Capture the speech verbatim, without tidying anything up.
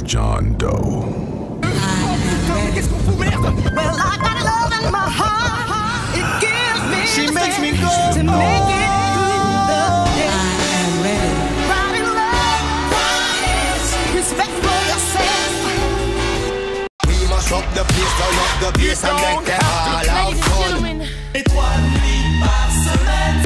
John Doe. Qu'est-ce qu'on fout, merde? Well, I got love in my heart. It gives me she makes me go to make it through the day. I am ready. Right in love, respect for yourself. We must up the place, turn up the bass and make them all have fun. Et trois nuits par semaine.